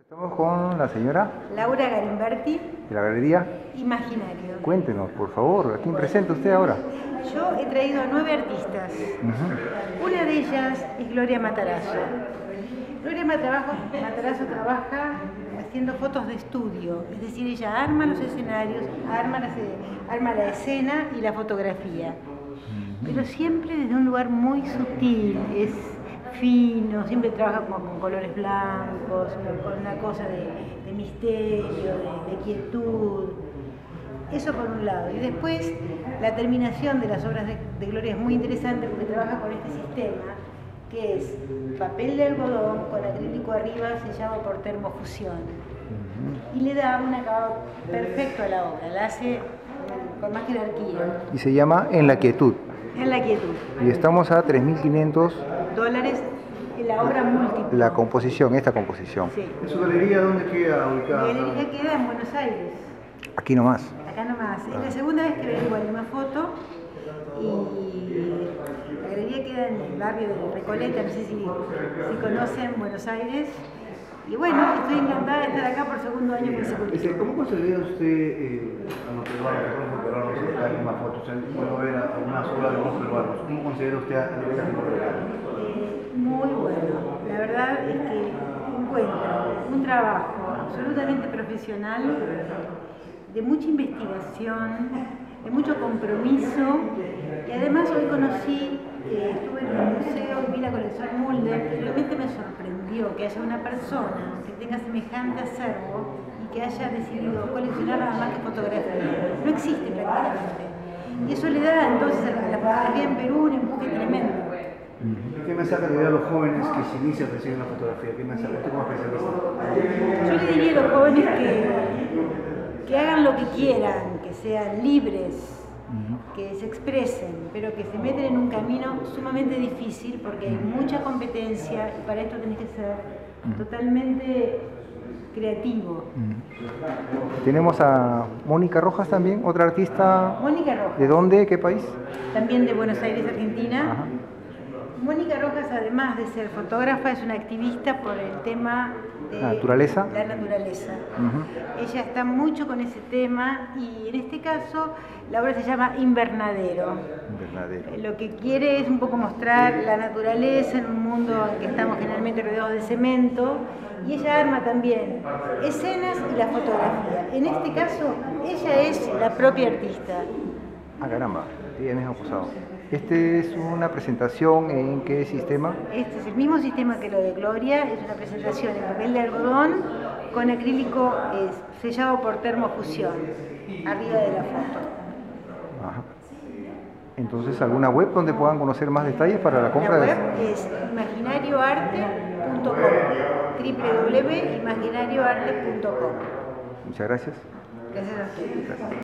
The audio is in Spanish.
Estamos con la señora Laura Garimberti, de la galería Imaginario. Cuéntenos, por favor, ¿a quién presenta usted ahora? Yo he traído a 9 artistas. Una de ellas es Gloria Matarazzo. Gloria Matarazzo trabaja haciendo fotos de estudio, es decir, ella arma los escenarios, arma la escena y la fotografía, pero siempre desde un lugar muy sutil, es fino, siempre trabaja como con colores blancos, con una cosa de misterio, de quietud. Eso por un lado. Y después la terminación de las obras de Gloria es muy interesante porque trabaja con este sistema que es papel de algodón con acrílico arriba sellado por termofusión. Y le da un acabado perfecto a la obra, la hace con más jerarquía. Y se llama En la Quietud. En la Quietud. Y estamos a $3.500 en la obra múltiple. La composición, esta composición. Sí. ¿En su galería dónde queda ubicada? Mi galería queda en Buenos Aires. Aquí nomás. Acá nomás. Es la segunda vez que vengo a una foto y la galería queda en el barrio de Recoleta, no sé si conocen Buenos Aires. Y bueno, estoy encantada de estar acá por segundo año consecutivo. ¿Cómo considera usted a los peruanos en las mismas fotos? Puedo ver algunas obras de los peruanos. ¿Cómo considera usted a nivel latinoamericano? Muy bueno. La verdad es que encuentro un trabajo absolutamente profesional, de mucha investigación, de mucho compromiso, y además hoy conocí, estuve en el museo y vi la colección Mulder, y realmente me sorprendió que haya una persona que tenga semejante acervo y que haya decidido coleccionar nada más que fotografía. No existe prácticamente. Y eso le da entonces a la fotografía en Perú un empuje tremendo. ¿Qué mensaje le da a los jóvenes que se inician recién en la fotografía? ¿Qué mensaje? Usted como especialista. Yo le diría a los jóvenes que hagan lo que quieran, que sean libres, que se expresen, pero que se meten en un camino sumamente difícil porque hay mucha competencia y para esto tenés que ser totalmente creativo. Tenemos a Mónica Rojas también, otra artista. Mónica Rojas. ¿De dónde? ¿Qué país? También de Buenos Aires, Argentina. Ajá. Mónica Rojas, además de ser fotógrafa, es una activista por el tema de la naturaleza. Ella está mucho con ese tema y en este caso la obra se llama Invernadero. Lo que quiere es un poco mostrar la naturaleza en un mundo en que estamos generalmente rodeados de cemento, y ella arma también escenas y la fotografía. En este caso, ella es la propia artista. Ah, caramba, ella misma ha posado. ¿Este es una presentación en qué sistema? Este es el mismo sistema que lo de Gloria, es una presentación en papel de algodón con acrílico sellado por termofusión, arriba de la foto. Ajá. Entonces, ¿alguna web donde puedan conocer más detalles para la compra? La web es imaginarioarte.com, www.imaginarioarte.com. Muchas gracias. Gracias a ustedes. Gracias.